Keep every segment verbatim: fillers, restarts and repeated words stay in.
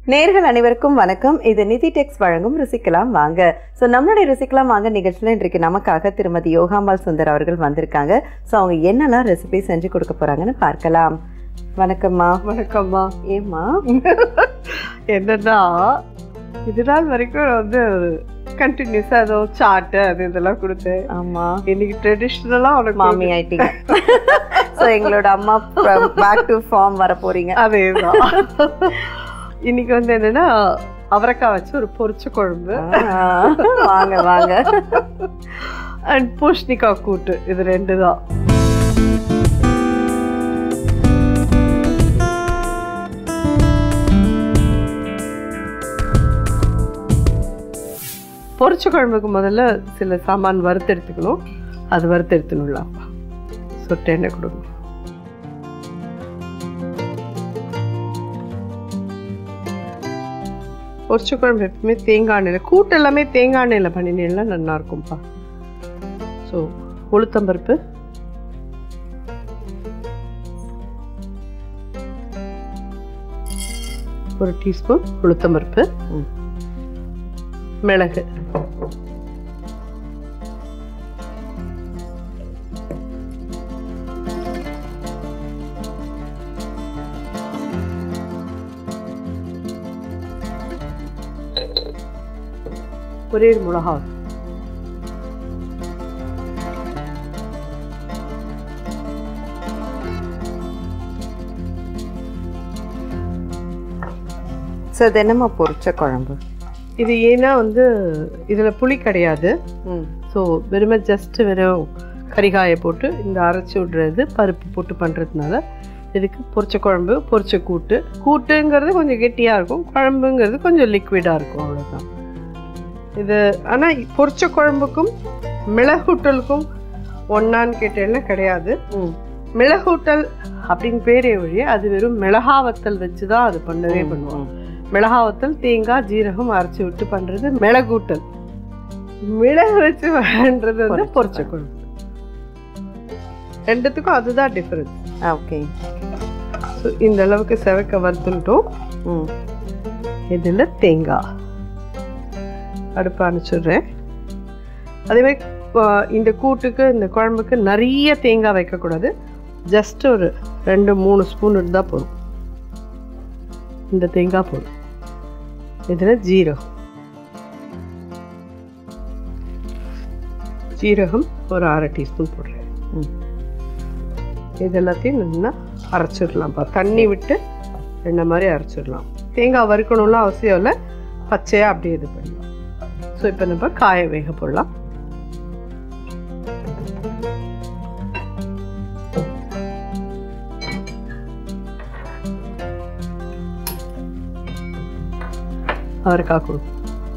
நேர்கள் அனைவருக்கும் வணக்கம். இது நிதி டெக்ஸ் வழங்கும் ருசிக்கலாம் வாங்க. ஸோ நம்மளுடைய ருசிக்கலாம் வாங்க நிகழ்ச்சியில் இன்றைக்கு நமக்காக திருமதி யோகாம்பாள் சுந்தர் அவர்கள் வந்திருக்காங்க. ஸோ அவங்க என்னெல்லாம் ரெசிபி செஞ்சு கொடுக்க போறாங்கன்னு பார்க்கலாம். வணக்கம்மா. வணக்கம்மா. ஏம்மா என்னன்னா இது நாள் வரைக்கும் வந்து கண்டினியூஸாக ஏதோ சாட்டு அது இதெல்லாம் கொடுத்தேன். ஆமாம், இன்னைக்கு ட்ரெடிஷ்னலாக அவனுக்கு மாமி ஆயிட்டீங்க. ஸோ எங்களோட அம்மா பேக் டு ஃபார்ம் வர போறீங்க. அதே தான். இன்னைக்கு வந்து என்னன்னா அவரைக்காய் வச்சு ஒரு பொரிச்ச குழம்பு, வாங்க வாங்க, அண்ட் பூஷ்ணிக்காய் கூட்டு, இது ரெண்டு தான். பொரிச்ச குழம்புக்கு முதல்ல சில சாமான் வறுத்து எடுத்துக்கணும். அது வறுத்து எடுத்துணும்லாம் சொட்டு எண்ணெய் கொடுங்க. பொரிச்ச குழம்பு எப்பவுமே தேங்காய் எண்ணெயில், கூட்டு எல்லாமே தேங்காய் எண்ணெயில் பண்ணினீங்கன்னா நல்லா இருக்கும்ப்பா. ஸோ உளுத்தம்பருப்பு, ஒரு டீஸ்பூன் உளுத்தம்பருப்பு, மிளகு, ஒரே மிளகா, ஸோ இது என்னம்மா பொரிச்ச குழம்பு? இது ஏன்னா வந்து இதில் புளி கிடையாது. ஸோ வெறுமை ஜஸ்ட்டு வெறும் கறிகாயை போட்டு இந்த அரைச்சி விடுறது பருப்பு போட்டு பண்ணுறதுனால இதுக்கு பொரிச்ச குழம்பு, பொரிச்ச கூட்டு. கூட்டுங்கிறது கொஞ்சம் கெட்டியாக இருக்கும், குழம்புங்கிறது கொஞ்சம் லிக்விடாக இருக்கும், அவ்வளோதான் இது. ஆனால் பொரிச்ச குழம்புக்கும் மிளகூட்டலுக்கும் ஒன்னான்னு கேட்டேன்னா கிடையாது. மிளகூட்டல் அப்படின்னு பேரே வழியே அது வெறும் மிளகாவத்தல் வச்சு தான் அது பண்ணவே பண்ணுவாங்க. மிளகாவத்தல் தேங்காய் ஜீரகம் அரைச்சி விட்டு பண்ணுறது மிளகூட்டல். மிளகு வச்சு பண்ணுறது வந்து பொரிச்ச குழம்பு. ரெண்டுத்துக்கும் அதுதான் டிஃப்ரென்ஸ். ஓகே. ஸோ இந்த அளவுக்கு செவக்க வறுத்துட்டோம். இதில் தேங்காய் அடுப்பு அனுப்பிச்சுடுறேன். அதேமாதிரி இந்த கூட்டுக்கு இந்த குழம்புக்கு நிறைய தேங்காய் வைக்கக்கூடாது. ஜஸ்ட் ஒரு ரெண்டு மூணு ஸ்பூன் இருந்தால் போதும். இந்த தேங்காய் போதும். இதில் ஜீரகம், ஜீரகம் ஒரு அரை டீஸ்பூன் போடுறேன். இது எல்லாத்தையும் நல்லா அரைச்சிடலாம்ப்பா. தண்ணி விட்டு எண்ணெய் மாதிரி அரைச்சிடலாம். தேங்காய் வறுக்கணும்லாம் அவசியம் இல்லை, பச்சையாக அப்படியே இது பண்ணலாம். ஸோ இப்போ நம்ம காய வேக போடலாம். அவரைக்காய் கொடுக்கும்.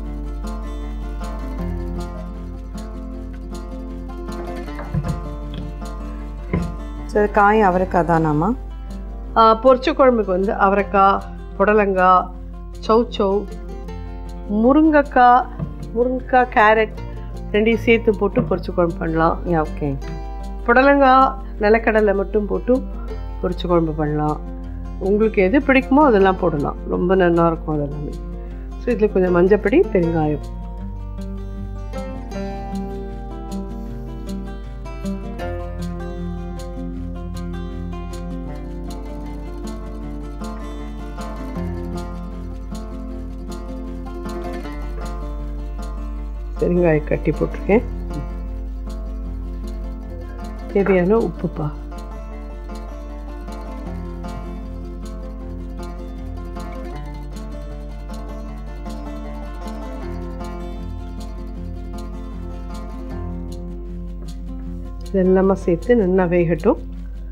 ஸோ காய் அவரைக்காய் தானாம்மா? பொரிச்ச குழம்புக்கு வந்து அவரைக்காய், புடலங்காய், சௌச்சௌ, முருங்கைக்காய், முருங்கைக்காய், கேரட் ரெண்டையும் சேர்த்து போட்டு பொரிச்ச குழம்பு பண்ணலாம். ஓகே. புடலங்காய், நிலக்கடலை மட்டும் போட்டு பொரிச்ச குழம்பு பண்ணலாம். உங்களுக்கு எது பிடிக்குமோ அதெல்லாம் போடலாம், ரொம்ப நல்லா இருக்கும் அதெல்லாமே. ஸோ இதில் கொஞ்சம் மஞ்சப்பொடி, பெருங்காயம், பெருங்காயம் கட்டி போட்டிருக்கேன். தேவையான உப்புப்பா. இதெல்லாமா சேர்த்து நல்லா வேகட்டும்.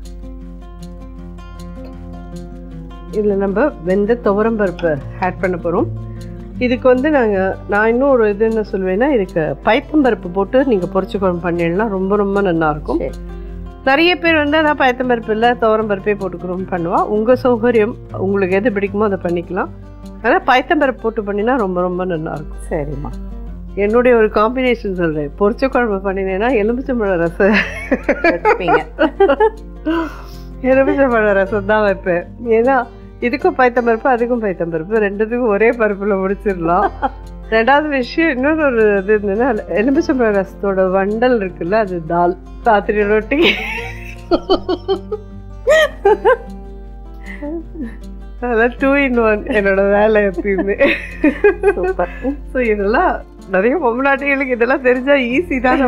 இதில் நம்ம வெந்த துவரம்பருப்பு ஆட் பண்ண போகிறோம். இதுக்கு வந்து நாங்கள் நான் இன்னும் ஒரு இது என்ன சொல்லுவேன்னா, இதுக்கு பயத்தம்பருப்பு போட்டு நீங்கள் பொரிச்ச குழம்பு பண்ணிடனா ரொம்ப ரொம்ப நல்லாயிருக்கும். நிறைய பேர் வந்து நான் பயத்தம்பருப்பு இல்லை துவரம்பருப்பே போட்டுக்கிறோம்னு பண்ணுவா. உங்கள் சௌகரியம், உங்களுக்கு எது பிடிக்குமோ அதை பண்ணிக்கலாம். ஆனால் பயத்தம்பருப்பு போட்டு பண்ணினா ரொம்ப ரொம்ப நல்லாயிருக்கும். சரிம்மா. என்னுடைய ஒரு காம்பினேஷன் சொல்கிறேன். பொரிச்ச குழம்பு பண்ணினேன்னா எலுமிச்சம்பழம் ரசம் வைப்பீங்க. எலுமிச்சம்பழம் ரசம் தான் வைப்பேன். ஏன்னா இதுக்கும் பைத்தம்பருப்பு அதுக்கும் பைத்தம்பருப்பு ரெண்டுத்துக்கும் ஒரே பருப்பில் முடிச்சிடலாம். ரெண்டாவது விஷயம் இன்னொரு ஒரு இது இருந்ததுன்னா எலுமிச்சம்பழம் ரசத்தோட வண்டல் இருக்குல்ல, அது தால் ராத்திரி ரொட்டி. அதெல்லாம் டூ இன் ஒன் என்னோட வேலை எப்பயுமே. சூப்பர். ஸோ இதெல்லாம் நிறைய பொம்நாட்டிகளுக்கு இதெல்லாம் தெரிஞ்சா ஈஸி தான்.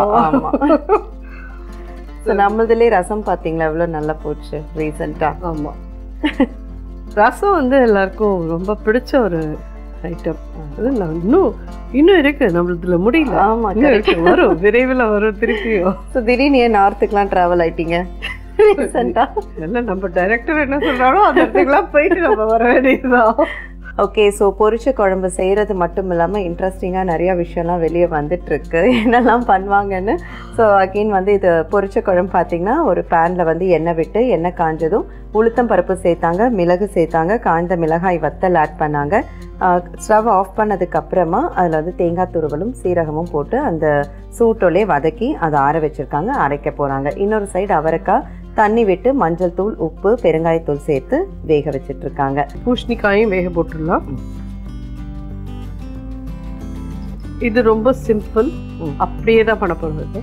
ஸோ நம்மளதுலேயே ரசம் பார்த்தீங்களா எவ்வளோ நல்லா போச்சு ரீசெண்டாக. ஆமாம், ரசம் வந்து எல்லாருக்கும் ரொம்ப பிடிச்ச ஒரு ஐட்டம். அது இன்னும் இன்னும் இருக்கு நம்மளதுல முடியல. ஆமா, வரும் விரைவில் வரும் திருப்பியும். ஸோ திடீர்னு ஏன் நார்த்துக்குலாம் ட்ராவல் ஆயிட்டீங்க ரீசெண்டா? எல்லாம் நம்ம டைரக்டர் என்ன சொல்றாரோ அந்த இடத்துக்குலாம் போயிட்டு நம்ம வர வேண்டியதுதான். ஓகே, ஸோ பொரிச்ச குழம்பு செய்கிறது மட்டும் இல்லாமல் இன்ட்ரெஸ்டிங்காக நிறையா விஷயம்லாம் வெளியே வந்துட்டுருக்கு என்னெல்லாம் பண்ணுவாங்கன்னு. ஸோ அகெயின் வந்து இது பொரிச்ச குழம்பு பார்த்திங்கன்னா ஒரு பேனில் வந்து எண்ணெய் விட்டு எண்ணெய் காஞ்சதும் உளுத்தம் பருப்பு சேர்த்தாங்க, மிளகு சேர்த்தாங்க, காய்ந்த மிளகாய் வத்தல் ஆட் பண்ணாங்க. ஸ்டவ் ஆஃப் பண்ணதுக்கப்புறமா அதில் வந்து தேங்காய் துருவலும் சீரகமும் போட்டு அந்த சூட்டோலே வதக்கி அதை ஆற வச்சுருக்காங்க, அரைக்க போகிறாங்க. இன்னொரு சைடு அவரைக்காய் தண்ணி விட்டு மஞ்சள் தூள் உப்பு பெருங்காயத்தூள் சேர்த்து வேக வச்சுட்டு இருக்காங்க. பூசணிக்காயும் வேக போட்டுடலாம். இது ரொம்ப சிம்பிள், அப்படியே தான் பண்ண போகிறது.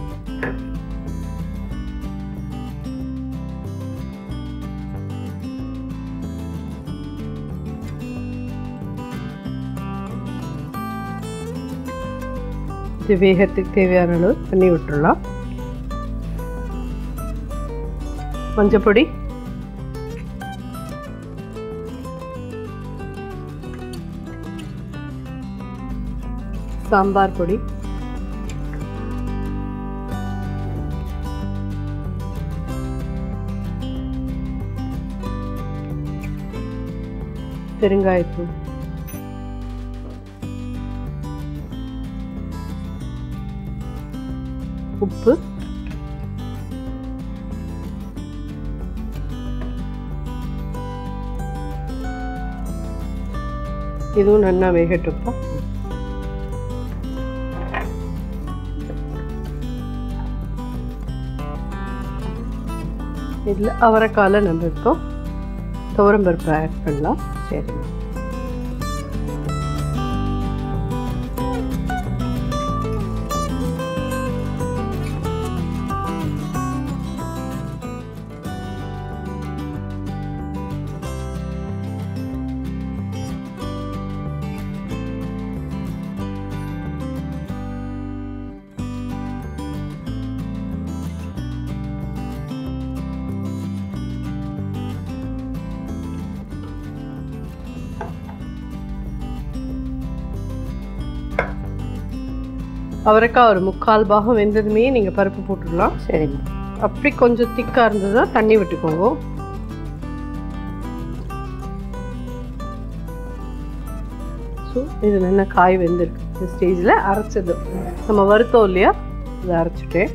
இது வேகத்துக்கு தேவையான அளவு தண்ணி விட்டுடலாம். மஞ்சப்பொடி, சாம்பார் பொடி, பெருங்காயத்தூள், உப்பு, இதுவும் நல்லா வேகட்டுப்பா. இதில் அவரைக்கால நம்ம இப்போ துவரம்பருப்பு ஆட் பண்ணலாம். சரி, அவரைக்காய் ஒரு முக்கால் பாகம் வெந்ததுமே நீங்கள் பருப்பு போட்டுடலாம். சரிம்மா. அப்படி கொஞ்சம் திக்காக இருந்ததுன்னா தண்ணி விட்டுக்கோங்க. ஸோ இது நல்லா காய் வெந்திருக்கு. இந்த ஸ்டேஜில் அரைச்சது நம்ம வறுத்தோம் இல்லையா, இதை அரைச்சிட்டேன்.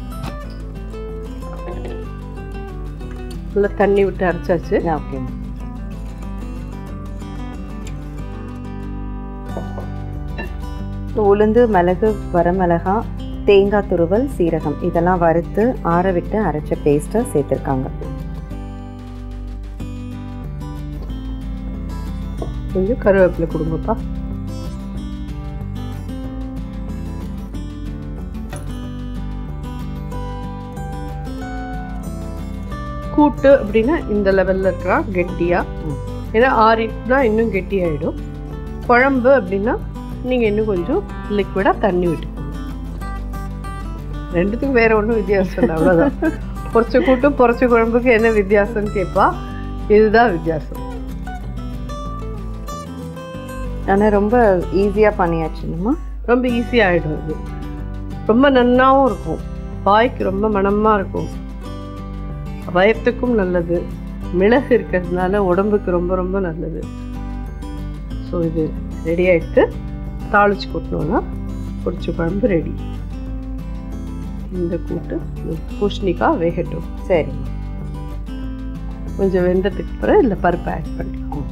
நல்லா தண்ணி விட்டு அரைச்சாச்சு. ஓகே, உளுந்து மிளகு வரமிளகா தேங்காய் துருவல் சீரகம் இதெல்லாம் வறுத்து ஆற விட்டு அரைச்ச பேஸ்ட்டை சேர்த்துருக்காங்க. கொஞ்சம் கருவேப்பிலை கொடுங்கப்பா. கூட்டு அப்படின்னா இந்த லெவலில் இருக்கிறா கெட்டியா, ஏன்னா ஆறினா இன்னும் கெட்டியாயிடும். குழம்பு அப்படின்னா நீங்கள் இன்னும் கொஞ்சம் லிக்விடாக தண்ணி விட்டுக்கோங்க. ரெண்டுத்துக்கும் வேற ஒன்றும் வித்தியாசம் இல்லை, அவ்வளோதான். பொரிச்ச கூட்டும் பொரிச்ச குழம்புக்கு என்ன வித்தியாசம்னு கேட்பா, இதுதான் வித்தியாசம். ஆனால் ரொம்ப ஈஸியாக பண்ணியாச்சுங்கம்மா. ரொம்ப ஈஸியாகிடும். இது ரொம்ப நன்னாவும் இருக்கும், வாய்க்கு ரொம்ப மணமாக இருக்கும், வயத்துக்கும் நல்லது, மிளகு இருக்கிறதுனால உடம்புக்கு ரொம்ப ரொம்ப நல்லது. ஸோ இது ரெடி ஆகிட்டு தாளிச்சு கொட்டணும்னா பொரிச்ச குழம்பு ரெடி. இந்த கூட்டு பூசணிக்காய் வேகட்டும். சரி, கொஞ்சம் வெந்ததுக்கு அப்புறம் இல்லை பருப்பு ஆட் பண்ணிக்கலாம்.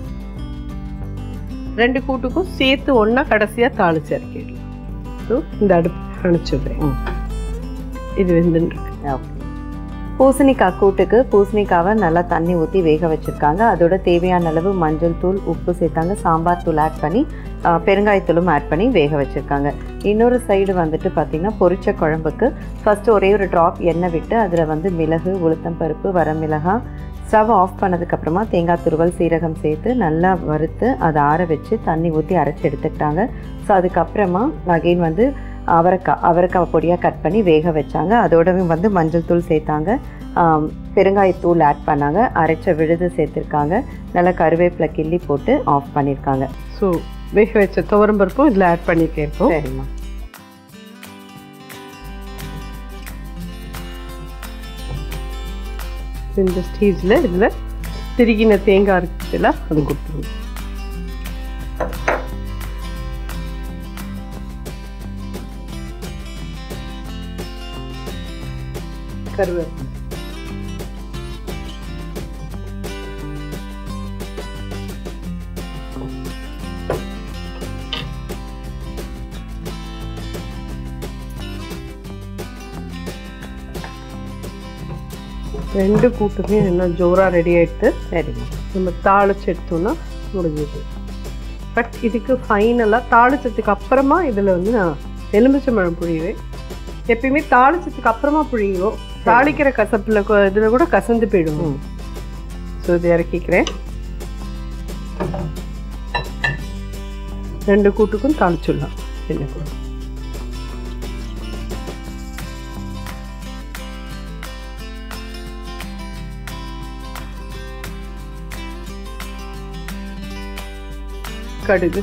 ரெண்டு கூட்டுக்கும் சேர்த்து ஒன்றா கடைசியாக தாளிச்சு இறக்கிடலாம். ஸோ இந்த அடுப்பு அணைச்சிடுறேன். இது வெந்துன்னு இருக்கு. ஓகே, பூசணிக்காய் கூட்டுக்கு பூசணிக்காவை நல்லா தண்ணி ஊற்றி வேக வச்சுருக்காங்க. அதோட தேவையான அளவு மஞ்சள் தூள், உப்பு சேர்த்தாங்க. சாம்பார் தூள் ஆட் பண்ணி பெருங்காயத்தூளும் ஆட் பண்ணி வேக வச்சுருக்காங்க. இன்னொரு சைடு வந்துட்டு பார்த்திங்கன்னா பொரிச்ச குழம்புக்கு ஃபஸ்ட்டு ஒரே ஒரு ட்ராப் எண்ணெய் விட்டு அதில் வந்து மிளகு, உளுத்தம் பருப்பு, வரமிளகாய், ஸ்டவ் ஆஃப் பண்ணதுக்கப்புறமா தேங்காய் துருவல், சீரகம் சேர்த்து நல்லா வறுத்து அதை ஆற வச்சு தண்ணி ஊற்றி அரைச்சி எடுத்துக்கிட்டாங்க. ஸோ அதுக்கப்புறமா அகெயின் வந்து அவரைக்காய் அவரைக்காய் பொடியாக கட் பண்ணி வேக வச்சாங்க. அதோடவே வந்து மஞ்சள் தூள் சேர்த்தாங்க, பெருங்காயத்தூள் ஆட் பண்ணாங்க, அரைச்ச விழுது சேர்த்துருக்காங்க, நல்லா கருவேப்பிலை கிள்ளி போட்டு ஆஃப் பண்ணியிருக்காங்க. ஸோ வேக வச்ச துவரம்பருப்பும் இதில் ஆட் பண்ணியிருக்கேன். சரிம்மா. இந்த ஸ்டேஜில் இதில் திருகின தேங்காய் இருக்குதுல அது கொடுத்துருவோம். கருவேப்பிலை, ரெண்டு கூட்டுமே என்ன ஜோராக ரெடி ஆகிட்டு சரிங்க நம்ம தாளிச்சு எடுத்தோம்னா முடிஞ்சது. பட் இதுக்கு ஃபைனலாக தாளிச்சதுக்கு அப்புறமா இதில் வந்து நான் எலுமிச்சம்பழம் புழிவேன். எப்பயுமே தாளிச்சதுக்கு அப்புறமா புழிவோம், தாளிக்கிற கசப்பில் இதில் கூட கசந்து போயிடுவோம். ஸோ இதை இறக்கிக்கிறேன். ரெண்டு கூட்டுக்கும் தாளிச்சுடலாம். என்ன கூட கடுகு,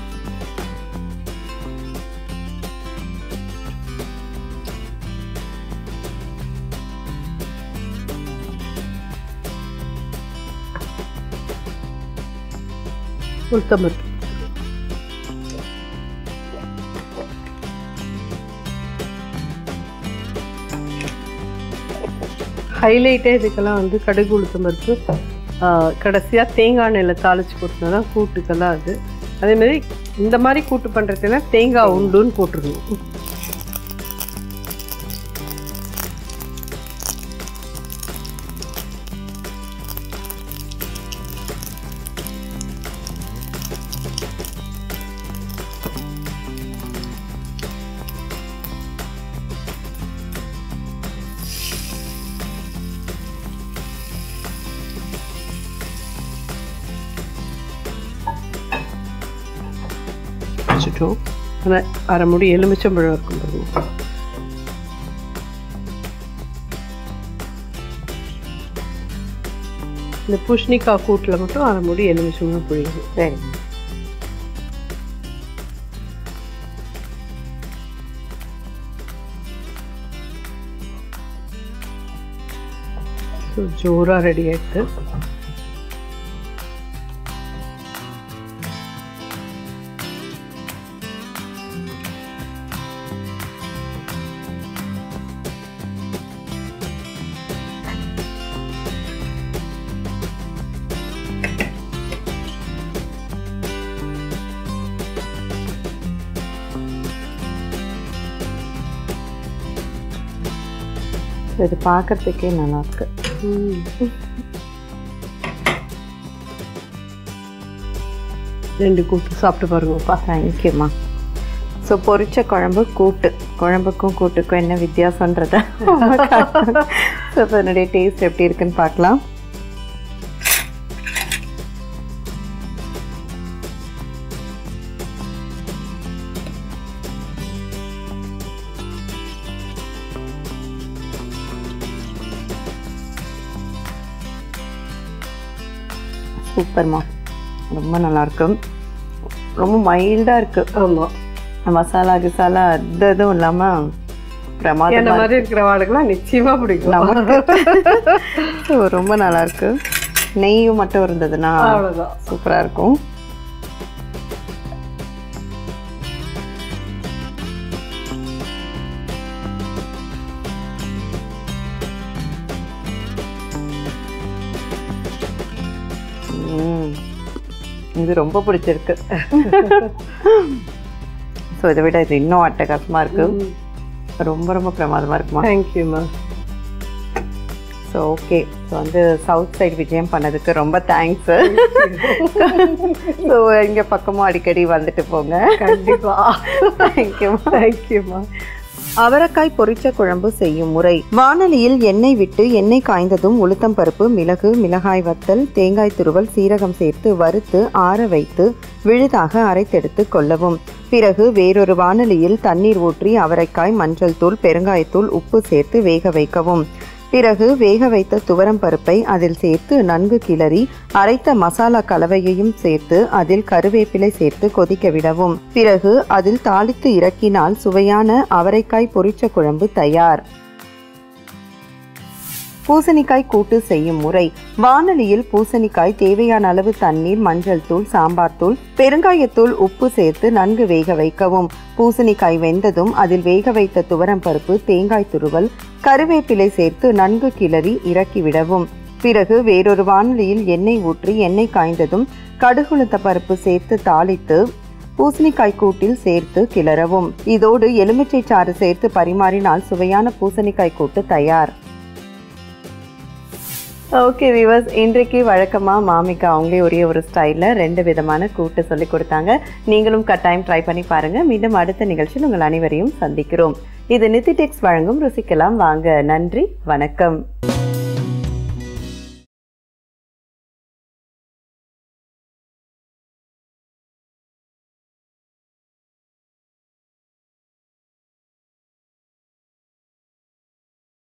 உளுத்தம்பருப்பு, ஹைலைட்டே இதுக்கெல்லாம் வந்து கடுகு, உளுத்தம்பருப்பு, கடைசியாக தேங்காய் எண்ணெயில் தாளித்து போட்டுனா தான் கூட்டுக்கெல்லாம் அது. அதேமாதிரி இந்த மாதிரி கூட்டு பண்ணுறதுனா தேங்காய் உண்டுன்னு போட்டுருணும். ஆனால் அரை முடி எலுமிச்சம்பழம் இருக்கும் பாருங்க. இந்த பூசணிக்காய் கூட்டில் மட்டும் அரை முடி எலுமிச்சம்பழம் புழியணும். சரி. ஸோ ஜோராக ரெடி ஆகிட்டு இது பார்க்கறதுக்கே நல்லா இருக்கு. ரெண்டு கூட்டு சாப்பிட்டு பாருங்கப்பா. தேங்க்யூம்மா. ஸோ பொரிச்ச குழம்பு கூட்டு, குழம்புக்கும் கூட்டுக்கும் என்ன வித்தியாசன்றத ஸோ அதனுடைய டேஸ்ட் எப்படி இருக்குன்னு பார்க்கலாம். சூப்பர்மா, ரொம்ப நல்லாயிருக்கு, ரொம்ப மைல்டாக இருக்குது. ஆமாம், மசாலா கிசாலா அது எதுவும் இல்லாமல் பிரமாதம். இந்த மாதிரி இருக்கிற வாளுக்கெல்லாம் நிச்சயமாக பிடிக்கும் நமக்கு. ரொம்ப நல்லாயிருக்கு. நெய்யும் மட்டும் இருந்ததுன்னா அவ்வளோதான், சூப்பராக இருக்கும். இது ரொம்ப பிடிச்சிருக்கு. ஸோ இதை விட இது இன்னும் அட்டகாசமாக இருக்குது, ரொம்ப ரொம்ப பிரமாதமாக இருக்குமா. தேங்க்யூம்மா. ஸோ ஓகே ஸோ வந்து சவுத் சைடு விஜயம் பண்ணதுக்கு ரொம்ப தேங்க்ஸு. ஸோ இங்கே பக்கமும் அடிக்கடி வந்துட்டு போங்க. கண்டிப்பாக. தேங்க்யூமா. தேங்க்யூம்மா. அவரைக்காய் பொரிச்ச குழம்பு செய்யும் முறை. வாணலியில் எண்ணெய் விட்டு எண்ணெய் காய்ந்ததும் உளுத்தம் பருப்பு, மிளகு, மிளகாய் வத்தல், தேங்காய் துருவல், சீரகம் சேர்த்து வறுத்து ஆற வைத்து விழுதாக அரைத்தெடுத்து கொள்ளவும். பிறகு வேறொரு வாணலியில் தண்ணீர் ஊற்றி அவரைக்காய், மஞ்சள் தூள், பெருங்காயத்தூள், உப்பு சேர்த்து வேக வைக்கவும். பிறகு வேக வைத்த துவரம் பருப்பை அதில் சேர்த்து நன்கு கிளறி அரைத்த மசாலா கலவையையும் சேர்த்து அதில் கருவேப்பிலை சேர்த்து கொதிக்க விடவும். பிறகு அதில் தாளித்து இறக்கினால் சுவையான அவரைக்காய் பொரிச்ச குழம்பு தயார். பூசணிக்காய் கூட்டு செய்யும் முறை. வாணலியில் பூசணிக்காய் தேவையான அளவு தண்ணீர், மஞ்சள் தூள், சாம்பார் தூள், பெருங்காயத்தூள், உப்பு சேர்த்து நன்கு வேக வைக்கவும். பூசணிக்காய் வெந்ததும் அதில் வேக வைத்த துவரம் பருப்பு, தேங்காய் துருவல், கருவேப்பிலை சேர்த்து நன்கு கிளறி இறக்கிவிடவும். பிறகு வேறொரு வாணலியில் எண்ணெய் ஊற்றி எண்ணெய் காய்ந்ததும் கடுகுளுத்த பருப்பு சேர்த்து தாளித்து பூசணிக்காய் கூட்டில் சேர்த்து கிளறவும். இதோடு எலுமிச்சை சாறு சேர்த்து பரிமாறினால் சுவையான பூசணிக்காய் கூட்டு தயார். ஓகே வியூவர்ஸ், இன்றைக்கு வழக்கமாக மாமிக்கு அவங்களே ஒரே ஒரு ஸ்டைலில் ரெண்டு விதமான கூட்டு சொல்லி கொடுத்தாங்க. நீங்களும் கட்டாயம் ட்ரை பண்ணி பாருங்கள். மீண்டும் அடுத்த நிகழ்ச்சியில் உங்கள் அனைவரையும் சந்திக்கிறோம். இது நித்தி டெக்ஸ் வழங்கும் ருசிக்கலாம் வாங்க. நன்றி, வணக்கம்.